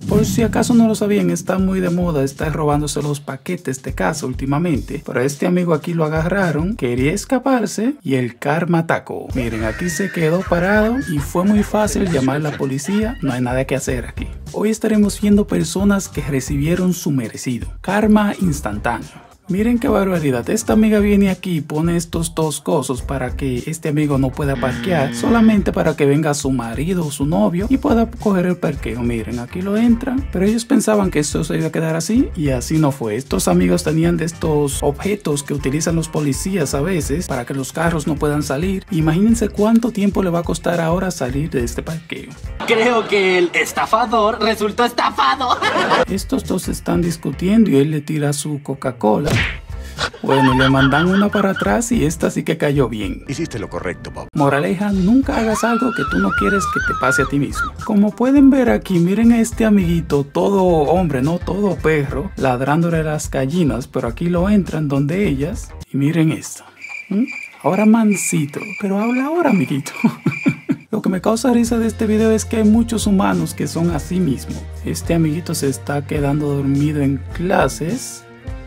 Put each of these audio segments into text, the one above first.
Por si acaso no lo sabían, está muy de moda estar robándose los paquetes de casa últimamente. Pero a este amigo aquí lo agarraron, quería escaparse y el karma atacó. Miren, aquí se quedó parado y fue muy fácil llamar a la policía. No hay nada que hacer aquí. Hoy estaremos viendo personas que recibieron su merecido. Karma instantáneo. Miren qué barbaridad, esta amiga viene aquí y pone estos dos cosos para que este amigo no pueda parquear, solamente para que venga su marido o su novio y pueda coger el parqueo. Miren, aquí lo entran, pero ellos pensaban que esto se iba a quedar así y así no fue. Estos amigos tenían de estos objetos que utilizan los policías a veces para que los carros no puedan salir. Imagínense cuánto tiempo le va a costar ahora salir de este parqueo. Creo que el estafador resultó estafado. Estos dos están discutiendo y él le tira su Coca-Cola. Bueno, le mandan una para atrás y esta sí que cayó bien. Hiciste lo correcto, Bob. Moraleja, nunca hagas algo que tú no quieres que te pase a ti mismo. Como pueden ver aquí, miren a este amiguito, todo hombre, no todo perro, ladrándole a las gallinas, pero aquí lo entran donde ellas y miren esto. Ahora mansito, pero habla ahora, amiguito. Lo que me causa risa de este video es que hay muchos humanos que son así mismo. Este amiguito se está quedando dormido en clases.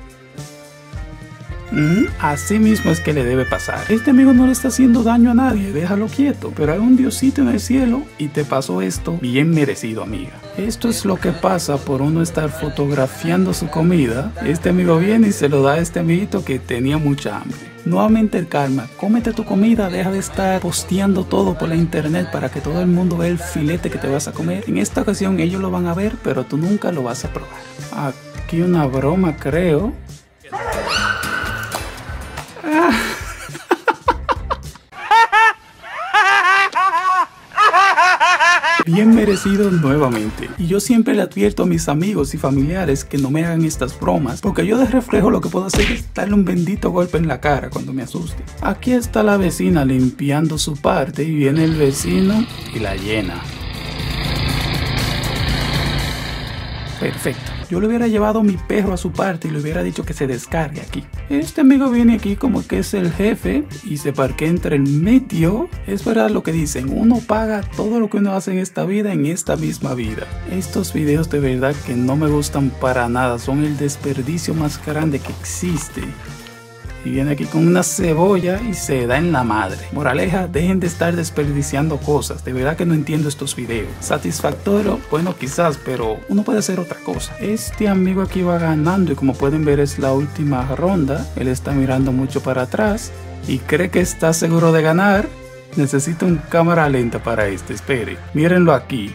Así mismo es que le debe pasar. Este amigo no le está haciendo daño a nadie, déjalo quieto. Pero hay un diosito en el cielo y te pasó esto bien merecido, amiga. Esto es lo que pasa por uno estar fotografiando su comida. Este amigo viene y se lo da a este amiguito que tenía mucha hambre. Nuevamente el karma, cómete tu comida, deja de estar posteando todo por la internet para que todo el mundo vea el filete que te vas a comer. En esta ocasión ellos lo van a ver, pero tú nunca lo vas a probar. Aquí una broma, creo. Bien merecido nuevamente. Y yo siempre le advierto a mis amigos y familiares que no me hagan estas bromas, porque yo de reflejo lo que puedo hacer es darle un bendito golpe en la cara cuando me asuste. Aquí está la vecina limpiando su parte y viene el vecino y la llena. Perfecto. Yo le hubiera llevado a mi perro a su parte y le hubiera dicho que se descargue aquí. Este amigo viene aquí como que es el jefe y se parquea entre el medio. Es verdad lo que dicen, uno paga todo lo que uno hace en esta vida, en esta misma vida. Estos videos de verdad que no me gustan para nada, son el desperdicio más grande que existe. Y viene aquí con una cebolla y se da en la madre. Moraleja, dejen de estar desperdiciando cosas. De verdad que no entiendo estos videos. Satisfactorio, bueno quizás, pero uno puede hacer otra cosa. Este amigo aquí va ganando y como pueden ver es la última ronda. Él está mirando mucho para atrás y cree que está seguro de ganar. Necesito un cámara lenta para este, espere. Mírenlo aquí.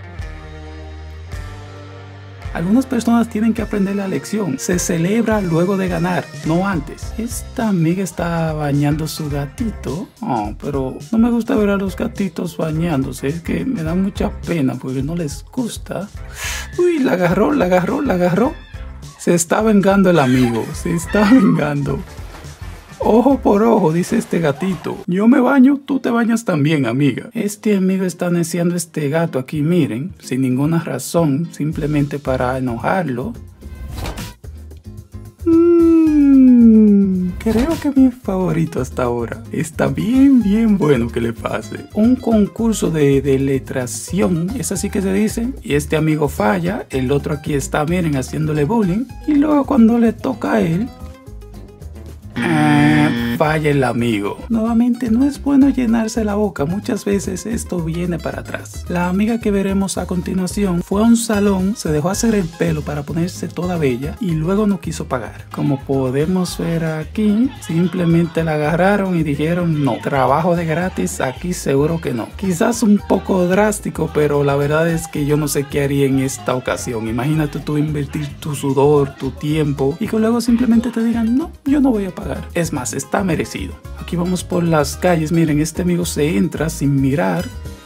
Algunas personas tienen que aprender la lección. Se celebra luego de ganar, no antes. Esta amiga está bañando su gatito. Pero no me gusta ver a los gatitos bañándose. Es que me da mucha pena porque no les gusta. Uy, la agarró, la agarró, la agarró. Se está vengando el amigo. Se está vengando. Ojo por ojo, dice este gatito. Yo me baño, tú te bañas también, amiga. Este amigo está neciando a este gato aquí, miren, sin ninguna razón, simplemente para enojarlo. Creo que mi favorito hasta ahora. Está bien bueno que le pase. Un concurso de letración, es así que se dice. Y este amigo falla, el otro aquí está, miren, haciéndole bullying. Y luego cuando le toca a él, falla el amigo. Nuevamente no es bueno llenarse la boca, muchas veces esto viene para atrás. La amiga que veremos a continuación fue a un salón, se dejó hacer el pelo para ponerse toda bella y luego no quiso pagar. Como podemos ver aquí, simplemente la agarraron y dijeron no, trabajo de gratis aquí seguro que no. Quizás un poco drástico, pero la verdad es que yo no sé qué haría en esta ocasión. Imagínate tú invertir tu sudor, tu tiempo y que luego simplemente te digan no, yo no voy a pagar. Es más, está merecido. Aquí vamos por las calles, miren, este amigo se entra sin mirar,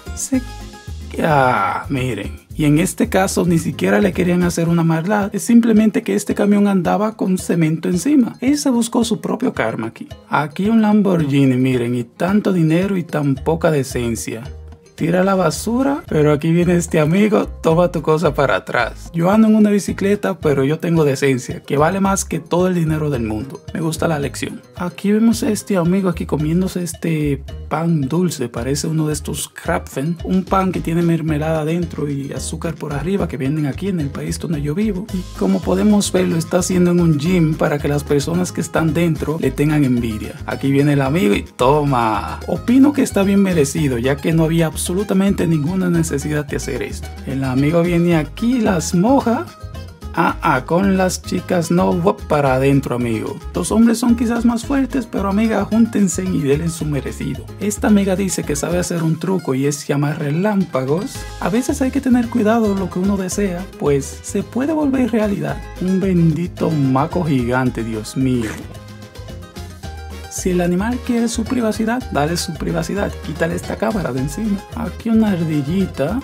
miren, y en este caso ni siquiera le querían hacer una maldad, es simplemente que este camión andaba con cemento encima. Él se buscó su propio karma aquí. Aquí un Lamborghini, miren, y tanto dinero y tan poca decencia. tira la basura, pero aquí viene este amigo, toma tu cosa para atrás. Yo ando en una bicicleta, pero yo tengo decencia, que vale más que todo el dinero del mundo. Me gusta la lección. Aquí vemos a este amigo aquí comiéndose este pan dulce, parece uno de estos Krapfen, un pan que tiene mermelada dentro y azúcar por arriba que venden aquí en el país donde yo vivo. Y como podemos ver, lo está haciendo en un gym para que las personas que están dentro le tengan envidia. Aquí viene el amigo y toma. Opino que está bien merecido, ya que no había absolutamente ninguna necesidad de hacer esto. El amigo viene aquí, las moja. Con las chicas no, para adentro, amigo. Los hombres son quizás más fuertes, pero amiga, júntense y denle su merecido. Esta amiga dice que sabe hacer un truco y es llamar relámpagos. A veces hay que tener cuidado lo que uno desea, pues se puede volver realidad. Un bendito maco gigante, Dios mío. Si el animal quiere su privacidad, dale su privacidad. Quítale esta cámara de encima. Aquí una ardillita.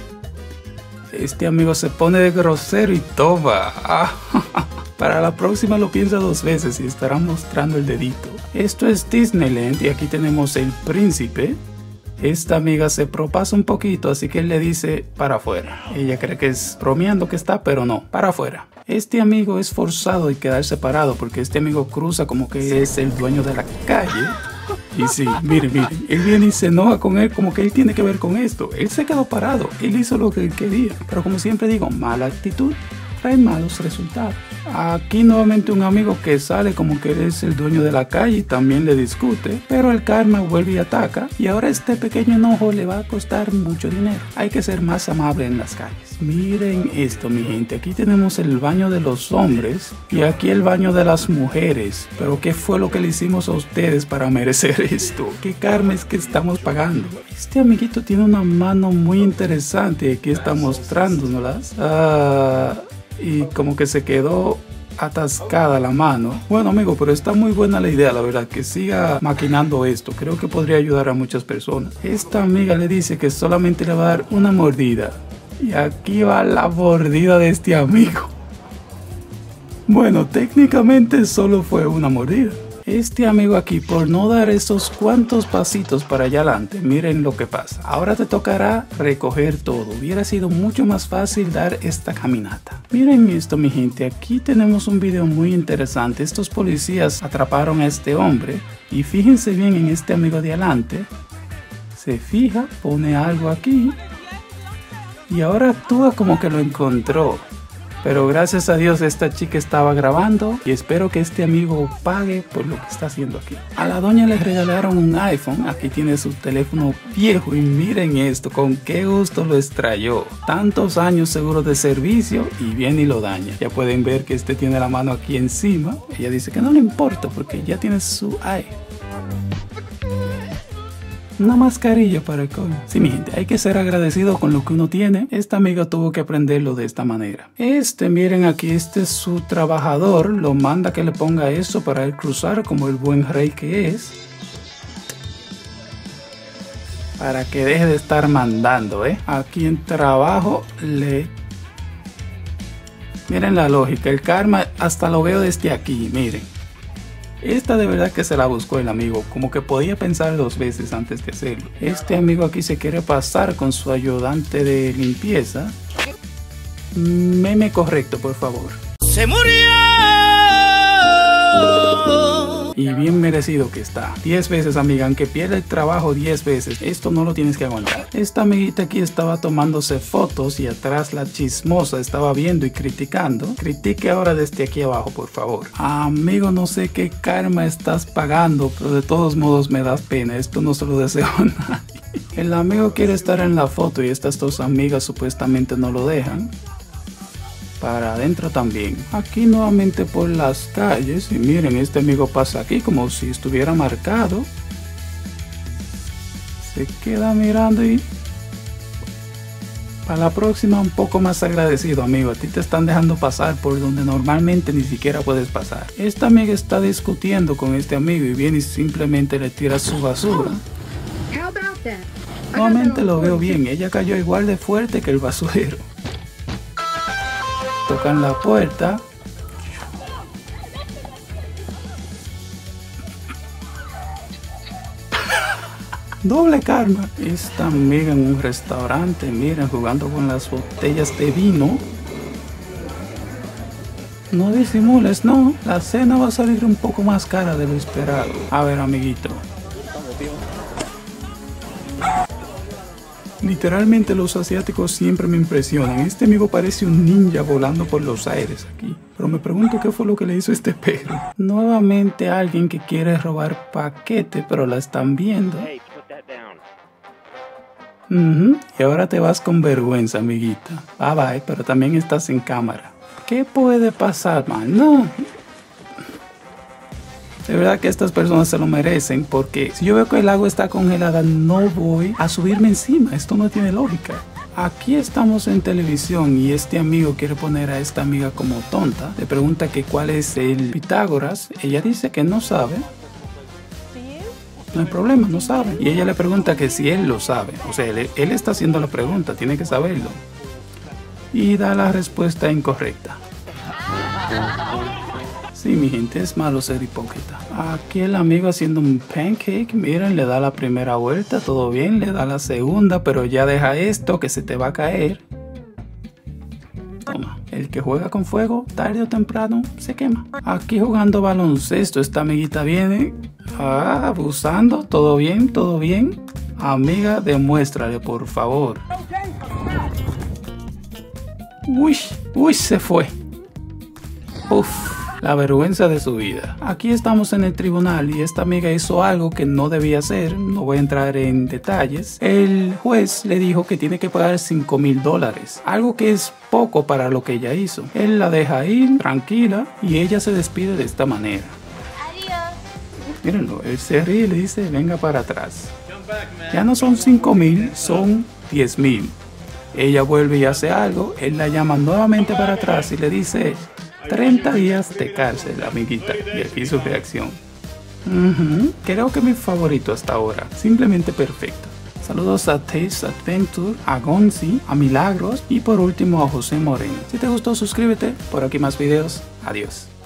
Este amigo se pone de grosero y toma. Para la próxima lo piensa dos veces y estará mostrando el dedito. Esto es Disneyland y aquí tenemos el príncipe. Esta amiga se propasa un poquito, así que él le dice para afuera. Ella cree que es bromeando que está, pero no, para afuera. Este amigo es forzado a quedar separado porque este amigo cruza como que es el dueño de la calle. Y sí, miren, él viene y se enoja con él como que él tiene que ver con esto. Él se quedó parado, él hizo lo que él quería. Pero como siempre digo, mala actitud trae malos resultados. Aquí nuevamente un amigo que sale como que es el dueño de la calle y también le discute, pero el karma vuelve y ataca y ahora este pequeño enojo le va a costar mucho dinero. Hay que ser más amable en las calles. Miren esto, mi gente, aquí tenemos el baño de los hombres y aquí el baño de las mujeres. Pero ¿qué fue lo que le hicimos a ustedes para merecer esto? ¿Qué karma es que estamos pagando? Este amiguito tiene una mano muy interesante, aquí está mostrándonos. Y como que se quedó atascada la mano. Bueno, amigo, pero está muy buena la idea, la verdad, que siga maquinando esto. Creo que podría ayudar a muchas personas. Esta amiga le dice que solamente le va a dar una mordida. Y aquí va la mordida de este amigo. Bueno, técnicamente solo fue una mordida. Este amigo aquí, por no dar esos cuantos pasitos para allá adelante, miren lo que pasa. Ahora te tocará recoger todo. Hubiera sido mucho más fácil dar esta caminata. Miren esto, mi gente. Aquí tenemos un video muy interesante. Estos policías atraparon a este hombre. Y fíjense bien en este amigo de adelante. Se fija, pone algo aquí. Y ahora actúa como que lo encontró. Pero gracias a Dios esta chica estaba grabando y espero que este amigo pague por lo que está haciendo aquí. A la doña le regalaron un iPhone, aquí tiene su teléfono viejo y miren esto, con qué gusto lo extrayó. Tantos años seguro de servicio y viene y lo daña. Ya pueden ver que este tiene la mano aquí encima. Ella dice que no le importa porque ya tiene su iPhone. Una mascarilla para el coño. Sí, mi gente, hay que ser agradecido con lo que uno tiene. Esta amiga tuvo que aprenderlo de esta manera. Miren aquí, este es su trabajador. Lo manda que le ponga eso para él cruzar como el buen rey que es. Para que deje de estar mandando, Aquí en trabajo Miren la lógica, el karma hasta lo veo desde aquí, miren. Esta de verdad que se la buscó el amigo, como que podía pensar dos veces antes de hacerlo. Este amigo aquí se quiere pasar con su ayudante de limpieza. Meme correcto, por favor. ¡Se murió! Y bien merecido que está. 10 veces, amiga, aunque pierda el trabajo 10 veces, esto no lo tienes que aguantar. Esta amiguita aquí estaba tomándose fotos y atrás la chismosa estaba viendo y criticando. Critique ahora desde aquí abajo, por favor. Amigo, no sé qué karma estás pagando, pero de todos modos me das pena. Esto no se lo deseo a nadie. El amigo quiere estar en la foto y estas dos amigas supuestamente no lo dejan. Para adentro también. Aquí nuevamente por las calles. Y miren, este amigo pasa aquí como si estuviera marcado. Se queda mirando y... Para la próxima un poco más agradecido, amigo. A ti te están dejando pasar por donde normalmente ni siquiera puedes pasar. Esta amiga está discutiendo con este amigo y viene y simplemente le tira su basura. Nuevamente lo veo bien. Ella cayó igual de fuerte que el basurero. Tocan la puerta. Doble karma. Esta amiga en un restaurante, miren, jugando con las botellas de vino. No disimules, no. La cena va a salir un poco más cara de lo esperado. A ver, amiguito. Literalmente los asiáticos siempre me impresionan. Este amigo parece un ninja volando por los aires aquí. Pero me pregunto qué fue lo que le hizo este perro. Nuevamente alguien que quiere robar paquete, pero la están viendo. Y ahora te vas con vergüenza, amiguita. Bye bye, pero también estás en cámara. ¿Qué puede pasar, man? No. De verdad que estas personas se lo merecen, porque si yo veo que el agua está congelada, no voy a subirme encima. Esto no tiene lógica. Aquí estamos en televisión y este amigo quiere poner a esta amiga como tonta. Le pregunta que cuál es el Pitágoras. Ella dice que no sabe. No hay problema, no sabe. Y ella le pregunta que si él lo sabe. O sea, él está haciendo la pregunta, tiene que saberlo. Y da la respuesta incorrecta. Sí, mi gente, es malo ser hipócrita. Aquí el amigo haciendo un pancake, miren, le da la primera vuelta, todo bien, le da la segunda, pero ya deja esto que se te va a caer. Toma, el que juega con fuego, tarde o temprano, se quema. Aquí jugando baloncesto, esta amiguita viene, abusando, todo bien, todo bien. Amiga, demuéstrale, por favor. Uy, se fue. Uf. La vergüenza de su vida. Aquí estamos en el tribunal y esta amiga hizo algo que no debía hacer. No voy a entrar en detalles. El juez le dijo que tiene que pagar $5,000. Algo que es poco para lo que ella hizo. Él la deja ir tranquila y ella se despide de esta manera. Adiós. Mírenlo, él se ríe y le dice venga para atrás. Ya no son 5,000, son 10,000. Ella vuelve y hace algo. Él la llama nuevamente para atrás y le dice 30 días de cárcel, amiguita. Y aquí su reacción. Creo que mi favorito hasta ahora. Simplemente perfecto. Saludos a Taste Adventure, a Gonzi, a Milagros y por último a José Moreno. Si te gustó, suscríbete. Por aquí más videos. Adiós.